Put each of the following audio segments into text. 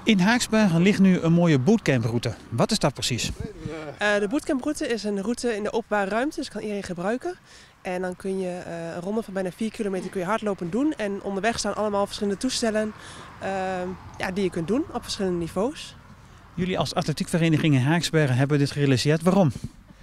In Haaksbergen ligt nu een mooie bootcamproute. Wat is dat precies? De bootcamproute is een route in de openbare ruimte, dus kan iedereen gebruiken. En dan kun je een ronde van bijna 4 kilometer kun je hardlopend doen. En onderweg staan allemaal verschillende toestellen die je kunt doen op verschillende niveaus. Jullie als atletiekvereniging in Haaksbergen hebben dit gerealiseerd. Waarom?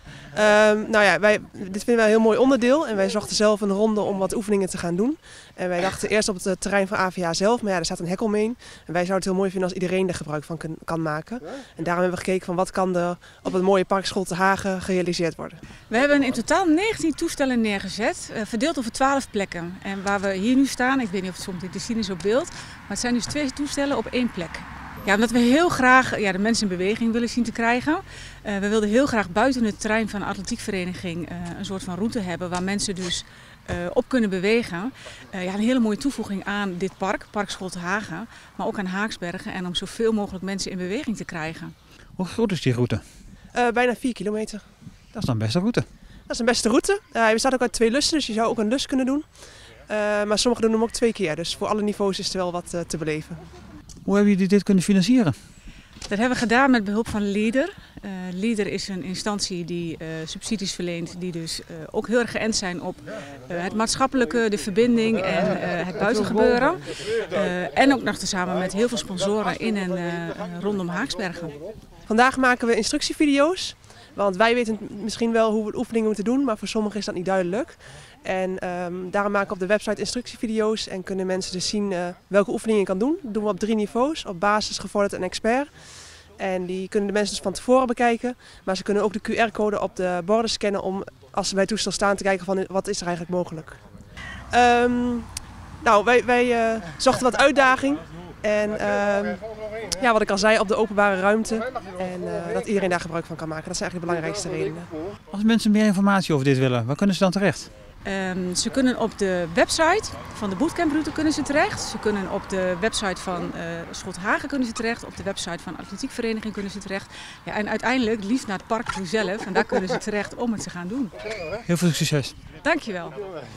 Dit vinden wij een heel mooi onderdeel en wij zochten zelf een ronde om wat oefeningen te gaan doen. En wij dachten eerst op het terrein van AVA zelf, maar ja, er staat een hek omheen. En wij zouden het heel mooi vinden als iedereen er gebruik van kan maken. En daarom hebben we gekeken van wat kan er op het mooie Park School te Hagen gerealiseerd worden. We hebben in totaal 19 toestellen neergezet, verdeeld over 12 plekken. En waar we hier nu staan, ik weet niet of het soms te zien is op beeld, maar het zijn dus 2 toestellen op 1 plek. Ja, omdat we heel graag de mensen in beweging willen zien te krijgen. We wilden heel graag buiten het terrein van de atletiekvereniging een soort van route hebben waar mensen dus op kunnen bewegen. Een hele mooie toevoeging aan dit park, Park School te Hagen, maar ook aan Haaksbergen en om zoveel mogelijk mensen in beweging te krijgen. Hoe groot is die route? Bijna 4 kilometer. Dat is dan best een route. Dat is een beste route. Hij bestaat ook uit 2 lussen, dus je zou ook een lus kunnen doen. Maar sommigen doen hem ook 2 keer, dus voor alle niveaus is er wel wat te beleven. Hoe hebben jullie dit kunnen financieren? Dat hebben we gedaan met behulp van LEADER. LEADER is een instantie die subsidies verleent, die dus ook heel erg geënt zijn op het maatschappelijke, de verbinding en het buitengebeuren. En ook nog tezamen met heel veel sponsoren in en rondom Haaksbergen. Vandaag maken we instructievideo's, want wij weten doen wel hoe we oefeningen moeten doen, maar voor sommigen is dat niet duidelijk. En daarom maken we op de website instructievideo's en kunnen mensen dus zien welke oefeningen je kan doen. Dat doen we op 3 niveaus, op basis, gevorderd en expert. En die kunnen de mensen dus van tevoren bekijken, maar ze kunnen ook de QR-code op de borden scannen om, als ze bij het toestel staan, te kijken van wat is er eigenlijk mogelijk. Wij zochten wat uitdaging en wat ik al zei, op de openbare ruimte en dat iedereen daar gebruik van kan maken. Dat zijn eigenlijk de belangrijkste redenen. Als mensen meer informatie over dit willen, waar kunnen ze dan terecht? Ze kunnen op de website van de bootcamproute kunnen ze terecht. Ze kunnen op de website van School te Hagen kunnen ze terecht. Op de website van de atletiekvereniging kunnen ze terecht. Ja, en uiteindelijk liefst naar het park toe zelf. En daar kunnen ze terecht om het te gaan doen. Heel veel succes. Dankjewel.